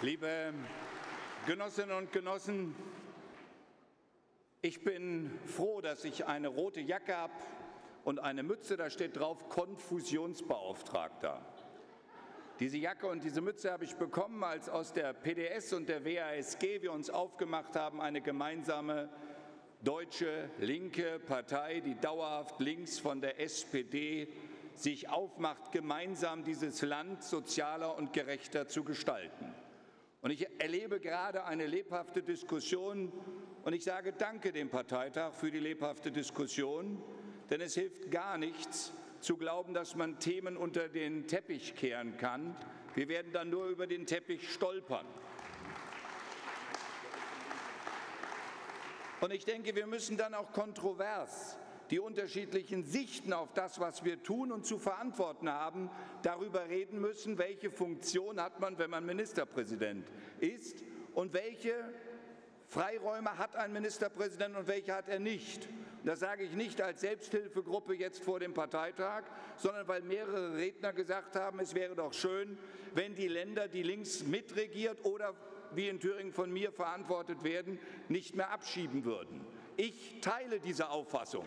Liebe Genossinnen und Genossen, ich bin froh, dass ich eine rote Jacke habe und eine Mütze, da steht drauf Konfusionsbeauftragter. Diese Jacke und diese Mütze habe ich bekommen, als aus der PDS und der WASG wir uns aufgemacht haben, eine gemeinsame deutsche linke Partei, die dauerhaft links von der SPD sich aufmacht, gemeinsam dieses Land sozialer und gerechter zu gestalten. Und ich erlebe gerade eine lebhafte Diskussion und ich sage Danke dem Parteitag für die lebhafte Diskussion, denn es hilft gar nichts, zu glauben, dass man Themen unter den Teppich kehren kann. Wir werden dann nur über den Teppich stolpern. Und ich denke, wir müssen dann auch kontrovers die unterschiedlichen Sichten auf das, was wir tun und zu verantworten haben, darüber reden müssen, welche Funktion hat man, wenn man Ministerpräsident ist und welche Freiräume hat ein Ministerpräsident und welche hat er nicht. Das sage ich nicht als Selbsthilfegruppe jetzt vor dem Parteitag, sondern weil mehrere Redner gesagt haben, es wäre doch schön, wenn die Länder, die links mitregiert oder wie in Thüringen von mir verantwortet werden, nicht mehr abschieben würden. Ich teile diese Auffassung.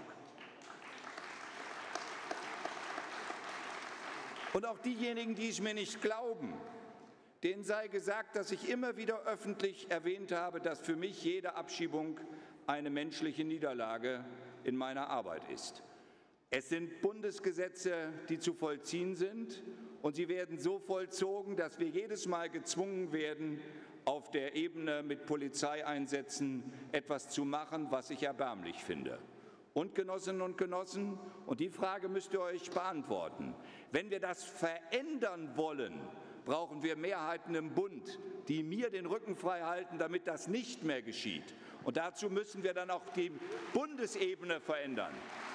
Und auch diejenigen, die es mir nicht glauben, denen sei gesagt, dass ich immer wieder öffentlich erwähnt habe, dass für mich jede Abschiebung eine menschliche Niederlage in meiner Arbeit ist. Es sind Bundesgesetze, die zu vollziehen sind, und sie werden so vollzogen, dass wir jedes Mal gezwungen werden, auf der Ebene mit Polizeieinsätzen etwas zu machen, was ich erbärmlich finde. Und Genossinnen und Genossen, und die Frage müsst ihr euch beantworten, wenn wir das verändern wollen, brauchen wir Mehrheiten im Bund, die mir den Rücken frei halten, damit das nicht mehr geschieht. Und dazu müssen wir dann auch die Bundesebene verändern.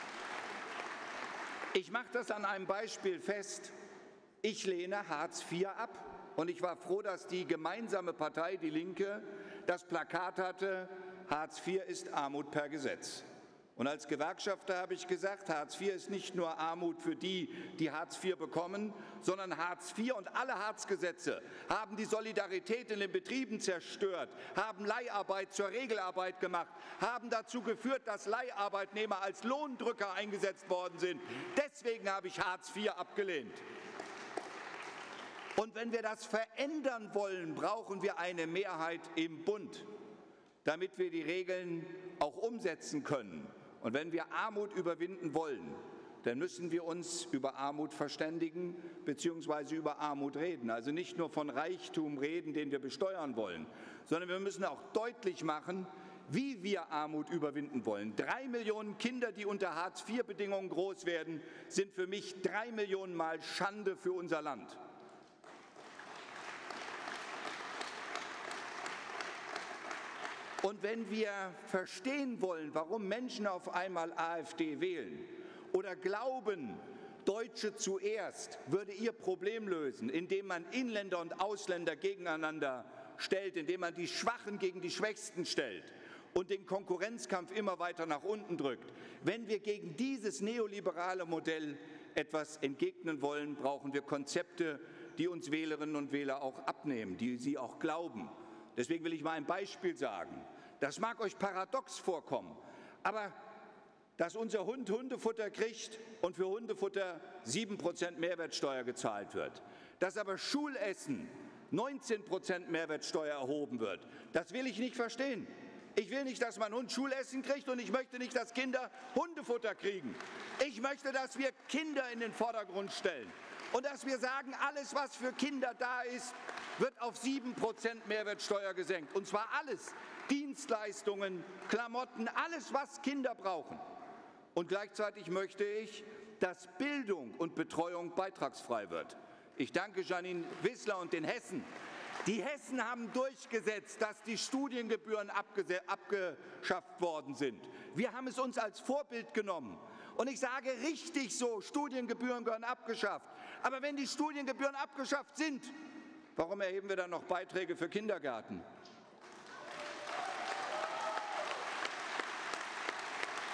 Ich mache das an einem Beispiel fest. Ich lehne Hartz IV ab und ich war froh, dass die gemeinsame Partei, die Linke, das Plakat hatte, Hartz IV ist Armut per Gesetz. Und als Gewerkschafter habe ich gesagt, Hartz IV ist nicht nur Armut für die, die Hartz IV bekommen, sondern Hartz IV und alle Hartz-Gesetze haben die Solidarität in den Betrieben zerstört, haben Leiharbeit zur Regelarbeit gemacht, haben dazu geführt, dass Leiharbeitnehmer als Lohndrücker eingesetzt worden sind. Deswegen habe ich Hartz IV abgelehnt. Und wenn wir das verändern wollen, brauchen wir eine Mehrheit im Bund, damit wir die Regeln auch umsetzen können. Und wenn wir Armut überwinden wollen, dann müssen wir uns über Armut verständigen bzw. über Armut reden. Also nicht nur von Reichtum reden, den wir besteuern wollen, sondern wir müssen auch deutlich machen, wie wir Armut überwinden wollen. 3 Millionen Kinder, die unter Hartz-IV-Bedingungen groß werden, sind für mich 3 Millionen Mal Schande für unser Land. Und wenn wir verstehen wollen, warum Menschen auf einmal AfD wählen oder glauben, Deutsche zuerst würde ihr Problem lösen, indem man Inländer und Ausländer gegeneinander stellt, indem man die Schwachen gegen die Schwächsten stellt und den Konkurrenzkampf immer weiter nach unten drückt. Wenn wir gegen dieses neoliberale Modell etwas entgegnen wollen, brauchen wir Konzepte, die uns Wählerinnen und Wähler auch abnehmen, die sie auch glauben. Deswegen will ich mal ein Beispiel sagen. Das mag euch paradox vorkommen, aber dass unser Hund Hundefutter kriegt und für Hundefutter 7% Mehrwertsteuer gezahlt wird, dass aber Schulessen 19% Mehrwertsteuer erhoben wird, das will ich nicht verstehen. Ich will nicht, dass mein Hund Schulessen kriegt und ich möchte nicht, dass Kinder Hundefutter kriegen. Ich möchte, dass wir Kinder in den Vordergrund stellen und dass wir sagen, alles, was für Kinder da ist, wird auf 7% Mehrwertsteuer gesenkt. Und zwar alles. Dienstleistungen, Klamotten, alles, was Kinder brauchen. Und gleichzeitig möchte ich, dass Bildung und Betreuung beitragsfrei wird. Ich danke Janine Wissler und den Hessen. Die Hessen haben durchgesetzt, dass die Studiengebühren abgeschafft worden sind. Wir haben es uns als Vorbild genommen. Und ich sage richtig so, Studiengebühren gehören abgeschafft. Aber wenn die Studiengebühren abgeschafft sind, warum erheben wir dann noch Beiträge für Kindergärten?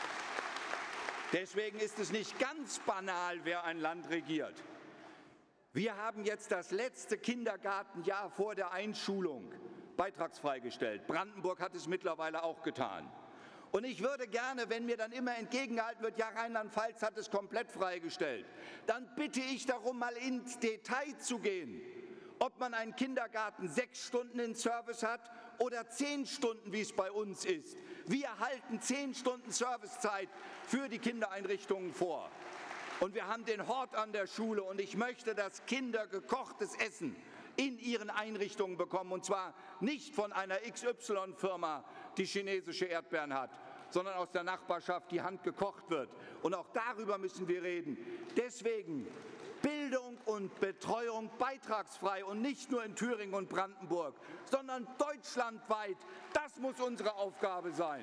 Deswegen ist es nicht ganz banal, wer ein Land regiert. Wir haben jetzt das letzte Kindergartenjahr vor der Einschulung beitragsfrei gestellt. Brandenburg hat es mittlerweile auch getan. Und ich würde gerne, wenn mir dann immer entgegengehalten wird, ja, Rheinland-Pfalz hat es komplett freigestellt, dann bitte ich darum, mal ins Detail zu gehen, ob man einen Kindergarten 6 Stunden in Service hat oder 10 Stunden, wie es bei uns ist. Wir halten 10 Stunden Servicezeit für die Kindereinrichtungen vor. Und wir haben den Hort an der Schule und ich möchte, dass Kinder gekochtes Essen in ihren Einrichtungen bekommen, und zwar nicht von einer XY-Firma, die chinesische Erdbeeren hat, sondern aus der Nachbarschaft, die handgekocht wird. Und auch darüber müssen wir reden. Deswegen Bildung und Betreuung beitragsfrei und nicht nur in Thüringen und Brandenburg, sondern deutschlandweit. Das muss unsere Aufgabe sein.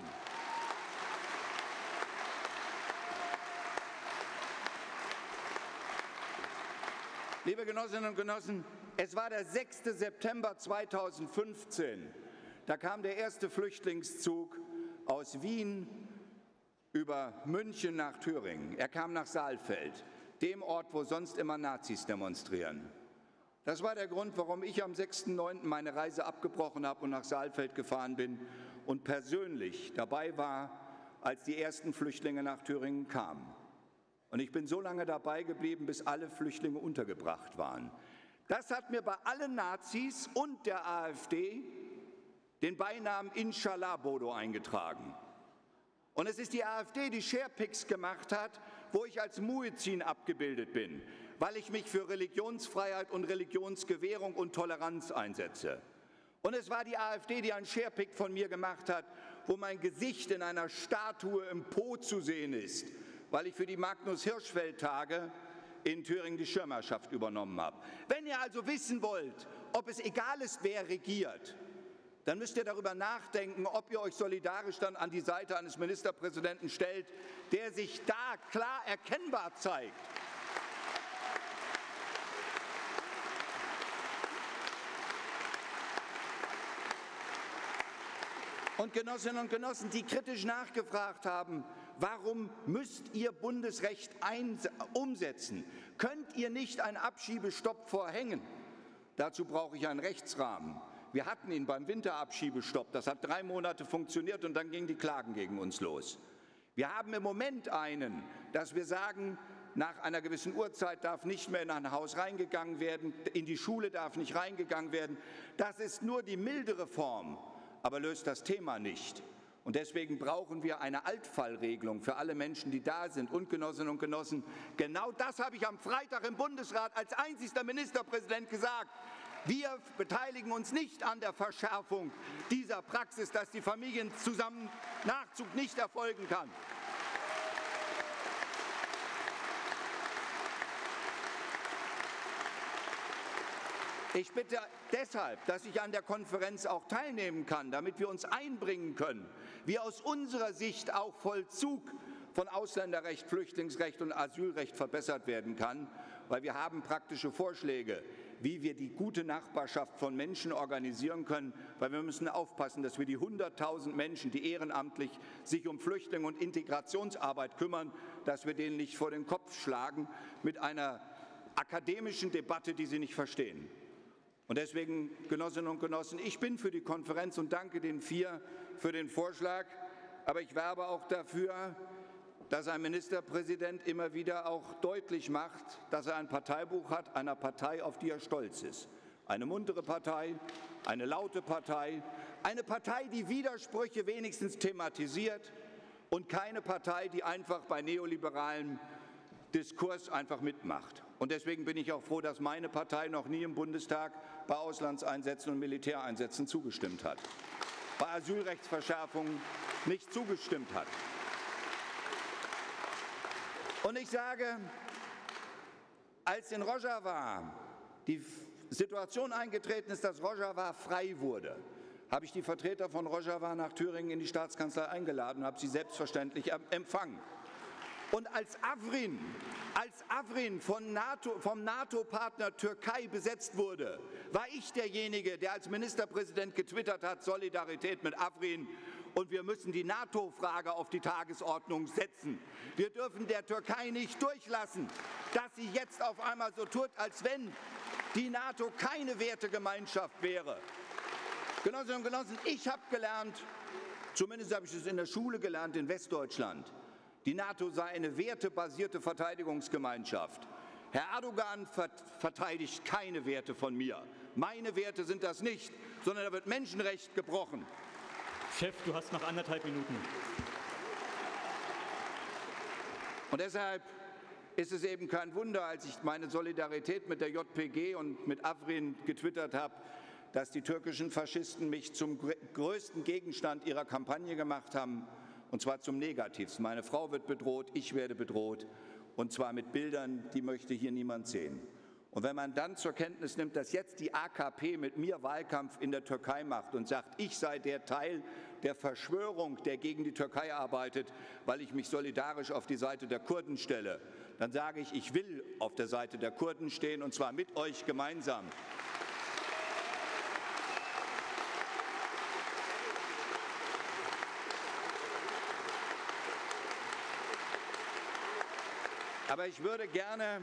Liebe Genossinnen und Genossen, es war der 6. September 2015. Da kam der erste Flüchtlingszug aus Wien über München nach Thüringen. Er kam nach Saalfeld, dem Ort, wo sonst immer Nazis demonstrieren. Das war der Grund, warum ich am 6.9. meine Reise abgebrochen habe und nach Saalfeld gefahren bin und persönlich dabei war, als die ersten Flüchtlinge nach Thüringen kamen. Und ich bin so lange dabei geblieben, bis alle Flüchtlinge untergebracht waren. Das hat mir bei allen Nazis und der AfD den Beinamen Inshallah-Bodo eingetragen. Und es ist die AfD, die Sharepics gemacht hat, wo ich als Muezzin abgebildet bin, weil ich mich für Religionsfreiheit und Religionsgewährung und Toleranz einsetze. Und es war die AfD, die einen Sharepic von mir gemacht hat, wo mein Gesicht in einer Statue im Po zu sehen ist, weil ich für die Magnus-Hirschfeld-Tage in Thüringen die Schirmherrschaft übernommen habe. Wenn ihr also wissen wollt, ob es egal ist, wer regiert, dann müsst ihr darüber nachdenken, ob ihr euch solidarisch dann an die Seite eines Ministerpräsidenten stellt, der sich da klar erkennbar zeigt. Und Genossinnen und Genossen, die kritisch nachgefragt haben, warum müsst ihr Bundesrecht umsetzen? Könnt ihr nicht einen Abschiebestopp verhängen? Dazu brauche ich einen Rechtsrahmen. Wir hatten ihn beim Winterabschiebestopp. Das hat 3 Monate funktioniert und dann gingen die Klagen gegen uns los. Wir haben im Moment einen, dass wir sagen, nach einer gewissen Uhrzeit darf nicht mehr in ein Haus reingegangen werden, in die Schule darf nicht reingegangen werden. Das ist nur die mildere Form, aber löst das Thema nicht. Und deswegen brauchen wir eine Altfallregelung für alle Menschen, die da sind. Und Genossinnen und Genossen, genau das habe ich am Freitag im Bundesrat als einzigster Ministerpräsident gesagt. Wir beteiligen uns nicht an der Verschärfung dieser Praxis, dass die Familienzusammennachzug nicht erfolgen kann. Ich bitte deshalb, dass ich an der Konferenz auch teilnehmen kann, damit wir uns einbringen können, wie aus unserer Sicht auch Vollzug von Ausländerrecht, Flüchtlingsrecht und Asylrecht verbessert werden kann, weil wir haben praktische Vorschläge, wie wir die gute Nachbarschaft von Menschen organisieren können, weil wir müssen aufpassen, dass wir die 100.000 Menschen, die ehrenamtlich sich um Flüchtlinge und Integrationsarbeit kümmern, dass wir denen nicht vor den Kopf schlagen mit einer akademischen Debatte, die sie nicht verstehen. Und deswegen, Genossinnen und Genossen, ich bin für die Konferenz und danke den 4 für den Vorschlag. Aber ich werbe auch dafür, dass ein Ministerpräsident immer wieder auch deutlich macht, dass er ein Parteibuch hat, einer Partei, auf die er stolz ist. Eine muntere Partei, eine laute Partei, eine Partei, die Widersprüche wenigstens thematisiert und keine Partei, die einfach bei neoliberalem Diskurs einfach mitmacht. Und deswegen bin ich auch froh, dass meine Partei noch nie im Bundestag bei Auslandseinsätzen und Militäreinsätzen zugestimmt hat, bei Asylrechtsverschärfungen nicht zugestimmt hat. Und ich sage, als in Rojava die Situation eingetreten ist, dass Rojava frei wurde, habe ich die Vertreter von Rojava nach Thüringen in die Staatskanzlei eingeladen und habe sie selbstverständlich empfangen. Und als Afrin vom NATO-Partner Türkei besetzt wurde, war ich derjenige, der als Ministerpräsident getwittert hat, Solidarität mit Afrin Und wir müssen die NATO-Frage auf die Tagesordnung setzen. Wir dürfen der Türkei nicht durchlassen, dass sie jetzt auf einmal so tut, als wenn die NATO keine Wertegemeinschaft wäre. Genossinnen und Genossen, ich habe gelernt, zumindest habe ich es in der Schule gelernt in Westdeutschland, die NATO sei eine wertebasierte Verteidigungsgemeinschaft. Herr Erdogan verteidigt keine Werte von mir. Meine Werte sind das nicht, sondern da wird Menschenrecht gebrochen. Chef, du hast noch 1,5 Minuten. Und deshalb ist es eben kein Wunder, als ich meine Solidarität mit der JPG und mit Afrin getwittert habe, dass die türkischen Faschisten mich zum größten Gegenstand ihrer Kampagne gemacht haben, und zwar zum Negativsten. Meine Frau wird bedroht, ich werde bedroht, und zwar mit Bildern, die möchte hier niemand sehen. Und wenn man dann zur Kenntnis nimmt, dass jetzt die AKP mit mir Wahlkampf in der Türkei macht und sagt, ich sei der Teil der Verschwörung, der gegen die Türkei arbeitet, weil ich mich solidarisch auf die Seite der Kurden stelle, dann sage ich, ich will auf der Seite der Kurden stehen, und zwar mit euch gemeinsam. Aber ich würde gerne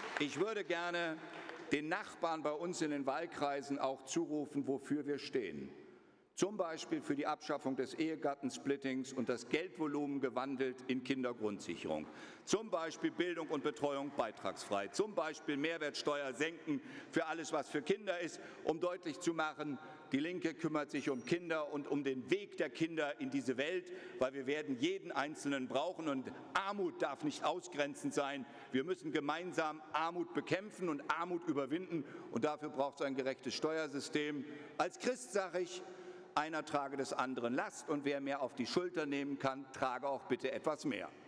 den Nachbarn bei uns in den Wahlkreisen auch zurufen, wofür wir stehen. Zum Beispiel für die Abschaffung des Ehegattensplittings und das Geldvolumen gewandelt in Kindergrundsicherung. Zum Beispiel Bildung und Betreuung beitragsfrei. Zum Beispiel Mehrwertsteuer senken für alles, was für Kinder ist, um deutlich zu machen, die Linke kümmert sich um Kinder und um den Weg der Kinder in diese Welt, weil wir werden jeden Einzelnen brauchen, und Armut darf nicht ausgrenzend sein. Wir müssen gemeinsam Armut bekämpfen und Armut überwinden, und dafür braucht es ein gerechtes Steuersystem. Als Christ sage ich, einer trage des anderen Last, und wer mehr auf die Schulter nehmen kann, trage auch bitte etwas mehr.